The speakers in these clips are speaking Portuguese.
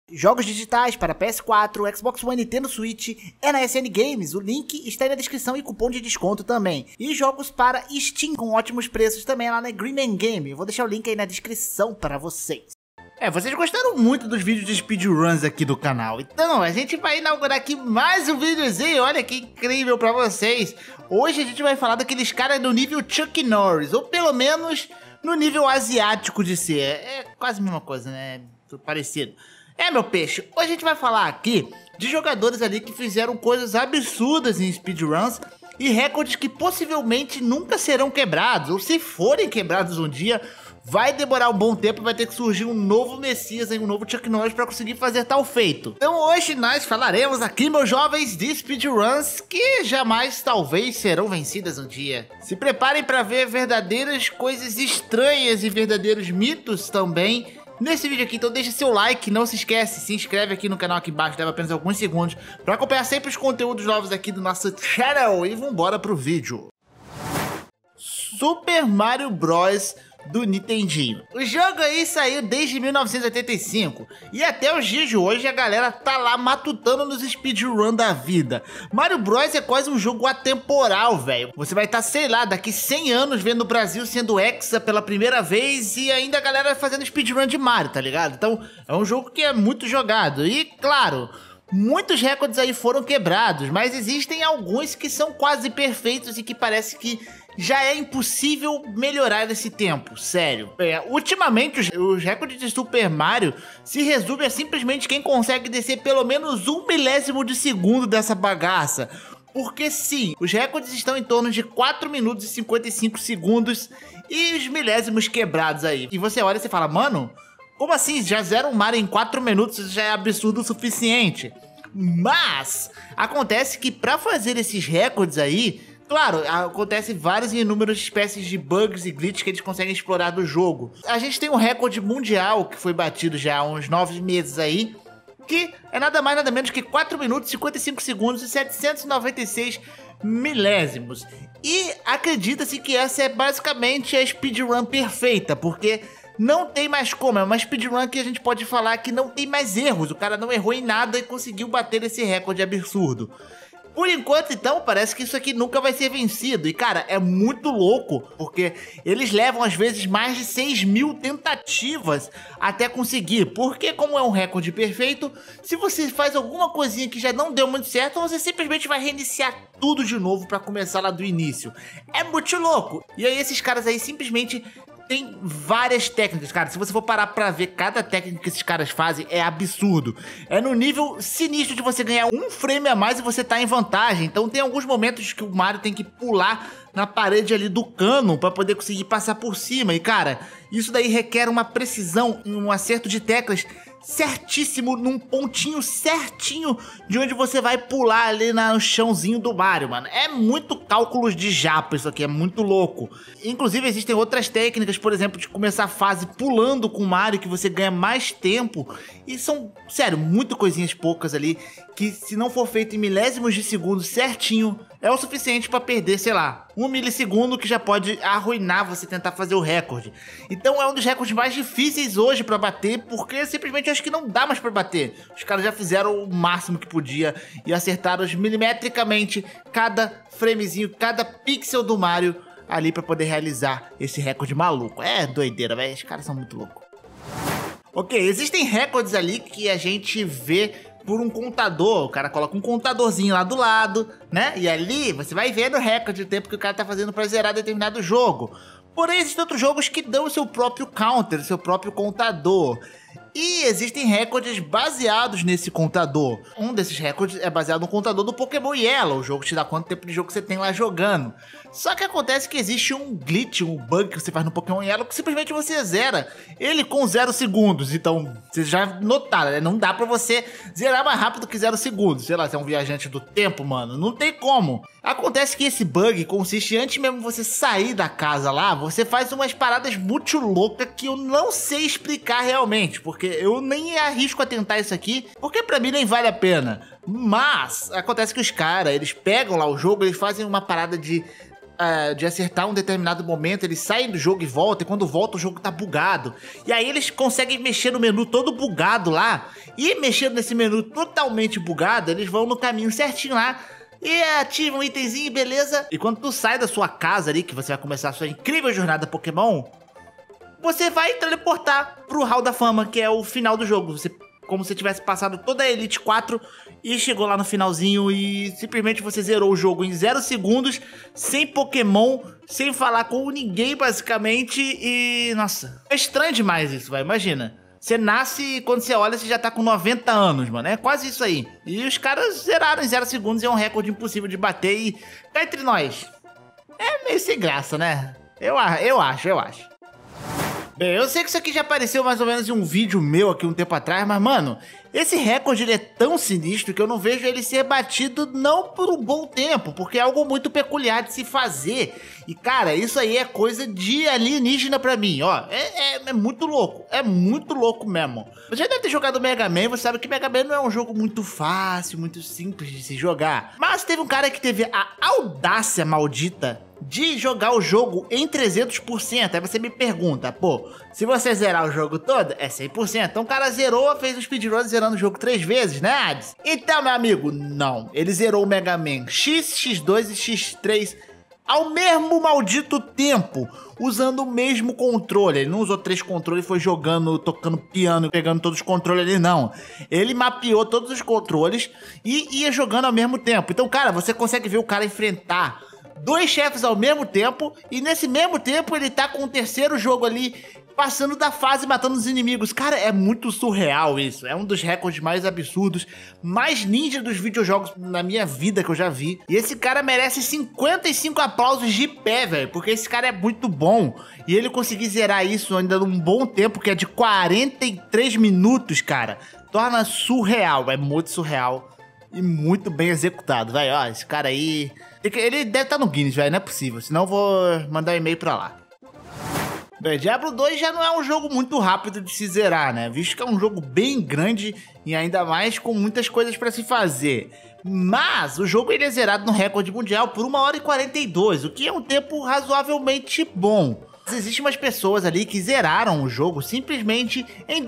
Jogos digitais para PS4, Xbox One e Nintendo Switch é na SN Games, o link está aí na descrição e cupom de desconto também. E jogos para Steam com ótimos preços também é lá na Green Man Game, eu vou deixar o link aí na descrição para vocês. Vocês gostaram muito dos vídeos de speedruns aqui do canal, então a gente vai inaugurar aqui mais um videozinho, olha que incrível pra vocês. Hoje a gente vai falar daqueles caras do nível Chuck Norris, ou pelo menos no nível asiático de ser, é quase a mesma coisa, né, tudo parecido. Meu peixe, hoje a gente vai falar aqui de jogadores ali que fizeram coisas absurdas em speedruns e recordes que possivelmente nunca serão quebrados, ou se forem quebrados um dia, vai demorar um bom tempo e vai ter que surgir um novo Messias, um novo Chuck Norris para conseguir fazer tal feito. Então hoje nós falaremos aqui, meus jovens, de speedruns que jamais talvez serão vencidas um dia. Se preparem para ver verdadeiras coisas estranhas e verdadeiros mitos também nesse vídeo aqui, então deixa seu like, não se esquece, se inscreve aqui no canal aqui embaixo, leva apenas alguns segundos para acompanhar sempre os conteúdos novos aqui do nosso channel e vambora pro vídeo. Super Mario Bros. Do Nintendinho. O jogo aí saiu desde 1985 e até os dias de hoje a galera tá lá matutando nos speedrun da vida. Mario Bros é quase um jogo atemporal, velho. Você vai estar, sei lá, daqui 100 anos vendo o Brasil sendo hexa pela primeira vez e ainda a galera fazendo speedrun de Mario, tá ligado? Então é um jogo que é muito jogado e, claro, muitos recordes aí foram quebrados, mas existem alguns que são quase perfeitos e que parece que já é impossível melhorar nesse tempo, sério. Ultimamente os recordes de Super Mario se resumem a simplesmente quem consegue descer pelo menos 1 milésimo de segundo dessa bagaça. Porque sim, os recordes estão em torno de 4 minutos e 55 segundos e os milésimos quebrados aí. E você olha e você fala, mano, como assim? Já zero um Mario em 4 minutos já é absurdo o suficiente. Mas acontece que para fazer esses recordes aí, claro, acontece várias e inúmeras espécies de bugs e glitches que eles conseguem explorar do jogo. A gente tem um recorde mundial que foi batido já há uns 9 meses aí, que é nada mais nada menos que 4 minutos, 55 segundos e 796 milésimos. E acredita-se que essa é basicamente a speedrun perfeita, porque não tem mais como, é uma speedrun que a gente pode falar que não tem mais erros, o cara não errou em nada e conseguiu bater esse recorde absurdo. Por enquanto, então, parece que isso aqui nunca vai ser vencido. E, cara, é muito louco, porque eles levam, às vezes, mais de 6.000 tentativas até conseguir. Porque, como é um recorde perfeito, se você faz alguma coisinha que já não deu muito certo, você simplesmente vai reiniciar tudo de novo pra começar lá do início. É muito louco. E aí, esses caras aí simplesmente tem várias técnicas, cara. Se você for parar pra ver cada técnica que esses caras fazem, é absurdo. É no nível sinistro de você ganhar um frame a mais e você tá em vantagem. Então tem alguns momentos que o Mario tem que pular na parede ali do cano pra poder conseguir passar por cima. E, cara, isso daí requer uma precisão e um acerto de teclas certíssimo, num pontinho certinho de onde você vai pular ali no chãozinho do Mario, mano. É muito cálculos de japa isso aqui, é muito louco. Inclusive existem outras técnicas, por exemplo, de começar a fase pulando com o Mario, que você ganha mais tempo. E são, sério, muito coisinhas poucas ali, que se não for feito em milésimos de segundo certinho, é o suficiente pra perder, sei lá, 1 milissegundo, que já pode arruinar você tentar fazer o recorde. Então é um dos recordes mais difíceis hoje pra bater, porque simplesmente eu acho que não dá mais pra bater. Os caras já fizeram o máximo que podia e acertaram milimetricamente cada framezinho, cada pixel do Mario ali pra poder realizar esse recorde maluco. É doideira, velho, os caras são muito loucos. Ok, existem recordes ali que a gente vê por um contador, o cara coloca um contadorzinho lá do lado, né? E ali você vai vendo o recorde, o tempo que o cara tá fazendo pra zerar determinado jogo. Porém, existem outros jogos que dão o seu próprio counter, o seu próprio contador. E existem recordes baseados nesse contador. Um desses recordes é baseado no contador do Pokémon Yellow. O jogo te dá quanto tempo de jogo você tem lá jogando. Só que acontece que existe um glitch, um bug que você faz no Pokémon Yellow que simplesmente você zera ele com 0 segundos. Então, vocês já notaram, né? Não dá pra você zerar mais rápido que 0 segundos. Sei lá, você é um viajante do tempo, mano. Não tem como. Acontece que esse bug consiste, antes mesmo você sair da casa lá, você faz umas paradas muito loucas que eu não sei explicar realmente, porque eu nem arrisco a tentar isso aqui, porque pra mim nem vale a pena. Mas acontece que os caras, eles pegam lá o jogo, eles fazem uma parada de de acertar um determinado momento, eles saem do jogo e voltam, e quando volta o jogo tá bugado. E aí eles conseguem mexer no menu todo bugado lá, e mexendo nesse menu totalmente bugado, eles vão no caminho certinho lá, e ativa um itemzinho, beleza? E quando tu sai da sua casa ali, que você vai começar a sua incrível jornada Pokémon, você vai teleportar pro Hall da Fama, que é o final do jogo. Como se tivesse passado toda a Elite 4 e chegou lá no finalzinho e simplesmente você zerou o jogo em 0 segundos, sem Pokémon, sem falar com ninguém basicamente e... Nossa, é estranho demais isso, vai, imagina. Você nasce e quando você olha você já tá com 90 anos, mano, é quase isso aí. E os caras zeraram em 0 segundos e é um recorde impossível de bater e... Cá entre nós, é meio sem graça, né? Eu acho. Bem, eu sei que isso aqui já apareceu mais ou menos em um vídeo meu aqui um tempo atrás, mas, mano, esse recorde ele é tão sinistro que eu não vejo ele ser batido não por um bom tempo, porque é algo muito peculiar de se fazer. E, cara, isso aí é coisa de alienígena pra mim, ó. É muito louco mesmo. Você já deve ter jogado Mega Man, você sabe que Mega Man não é um jogo muito fácil, muito simples de se jogar. Mas teve um cara que teve a audácia maldita de jogar o jogo em 300%. Aí você me pergunta, pô, se você zerar o jogo todo, é 100%. Então o cara zerou, fez o speedrun zerando o jogo 3 vezes, né, Hades? Então, meu amigo, não. Ele zerou o Mega Man X, X2 e X3 ao mesmo maldito tempo, usando o mesmo controle. Ele não usou 3 controles e foi jogando, tocando piano, pegando todos os controles ali, não. Ele mapeou todos os controles e ia jogando ao mesmo tempo. Então, cara, você consegue ver o cara enfrentar 2 chefes ao mesmo tempo, e nesse mesmo tempo ele tá com o terceiro jogo ali, passando da fase, matando os inimigos. Cara, é muito surreal isso. É um dos recordes mais absurdos, mais ninja dos videojogos na minha vida que eu já vi. E esse cara merece 55 aplausos de pé, velho, porque esse cara é muito bom. E ele conseguir zerar isso ainda num bom tempo, que é de 43 minutos, cara, torna surreal. É muito surreal e muito bem executado, velho. Ó, esse cara aí... Ele deve estar no Guinness, velho, não é possível. Senão eu vou mandar um e-mail pra lá. Bem, Diablo 2 já não é um jogo muito rápido de se zerar, né? Visto que é um jogo bem grande e ainda mais com muitas coisas pra se fazer. Mas o jogo ele é zerado no recorde mundial por 1h42, o que é um tempo razoavelmente bom. Mas existem umas pessoas ali que zeraram o jogo simplesmente em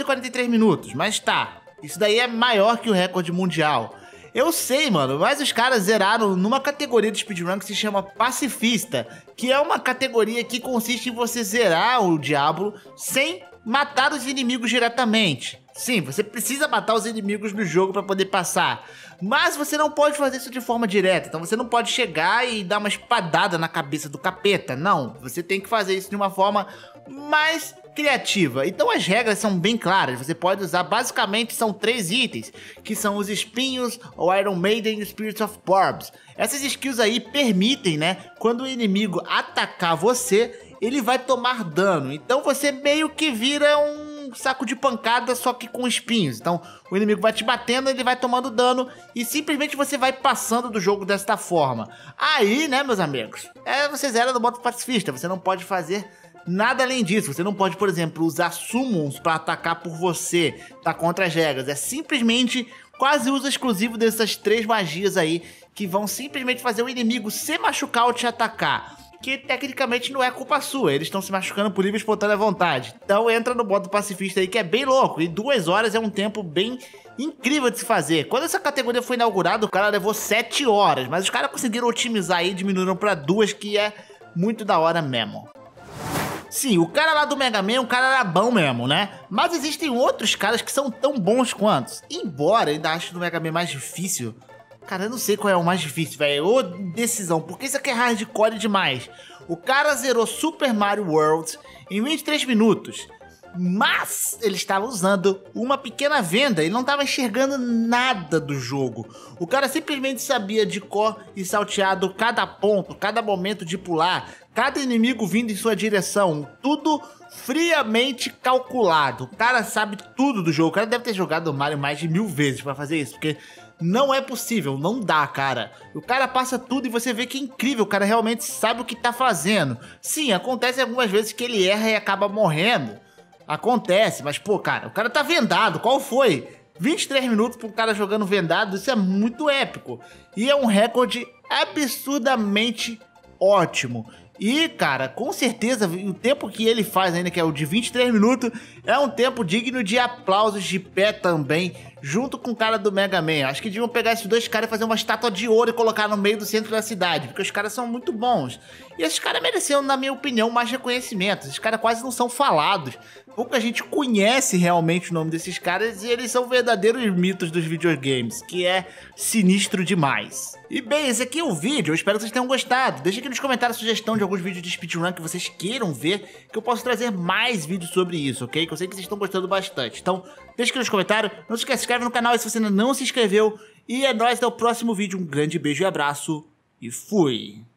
2h43, mas tá, isso daí é maior que o recorde mundial. Eu sei, mano, mas os caras zeraram numa categoria de speedrun que se chama Pacifista, que é uma categoria que consiste em você zerar o Diablo sem matar os inimigos diretamente. Sim, você precisa matar os inimigos no jogo para poder passar, mas você não pode fazer isso de forma direta, então você não pode chegar e dar uma espadada na cabeça do capeta, não. Você tem que fazer isso de uma forma mais criativa. Então as regras são bem claras. Você pode usar, basicamente são 3 itens, que são os espinhos, o Iron Maiden e o Spirits of Barbs. Essas skills aí permitem, né, quando o inimigo atacar você, ele vai tomar dano. Então você meio que vira um saco de pancada, só que com espinhos. Então o inimigo vai te batendo, ele vai tomando dano e simplesmente você vai passando do jogo desta forma. Aí, né, meus amigos, você zera no modo pacifista. Você não pode fazer nada além disso. Você não pode, por exemplo, usar summons para atacar por você, tá contra as regras. É simplesmente quase uso exclusivo dessas 3 magias aí, que vão simplesmente fazer o inimigo se machucar ou te atacar, que tecnicamente não é culpa sua, eles estão se machucando por livre e espontânea vontade. Então entra no modo pacifista aí, que é bem louco, e 2 horas é um tempo bem incrível de se fazer. Quando essa categoria foi inaugurada, o cara levou 7 horas, mas os caras conseguiram otimizar aí, diminuíram para 2, que é muito da hora mesmo. Sim, o cara lá do Mega Man, o cara era bom mesmo, né? Mas existem outros caras que são tão bons quanto. Embora eu ainda acho o Mega Man mais difícil. Cara, eu não sei qual é o mais difícil, velho. Ô decisão, porque isso aqui é hardcore demais. O cara zerou Super Mario World em 23 minutos. Mas ele estava usando uma pequena venda, ele não estava enxergando nada do jogo. O cara simplesmente sabia de cor e salteado cada ponto, cada momento de pular, cada inimigo vindo em sua direção, tudo friamente calculado. O cara sabe tudo do jogo, o cara deve ter jogado o Mario mais de 1000 vezes para fazer isso, porque não é possível, não dá, cara. O cara passa tudo e você vê que é incrível, o cara realmente sabe o que tá fazendo. Sim, acontece algumas vezes que ele erra e acaba morrendo. Acontece, mas pô, cara, o cara tá vendado, qual foi? 23 minutos pro cara jogando vendado, isso é muito épico. E é um recorde absurdamente ótimo. E, cara, com certeza, o tempo que ele faz ainda, que é o de 23 minutos, é um tempo digno de aplausos de pé também, junto com o cara do Mega Man. Acho que deviam pegar esses dois caras e fazer uma estátua de ouro e colocar no meio do centro da cidade, porque os caras são muito bons. E esses caras mereciam, na minha opinião, mais reconhecimento. Esses caras quase não são falados. Pouca gente conhece realmente o nome desses caras e eles são verdadeiros mitos dos videogames, que é sinistro demais. E bem, esse aqui é o vídeo, eu espero que vocês tenham gostado. Deixa aqui nos comentários a sugestão de alguns vídeos de speedrun que vocês queiram ver, que eu posso trazer mais vídeos sobre isso, ok? Que eu sei que vocês estão gostando bastante. Então, deixa aqui nos comentários, não se esquece, se inscreve no canal se você ainda não se inscreveu. E é nóis, até o próximo vídeo, um grande beijo e abraço, e fui!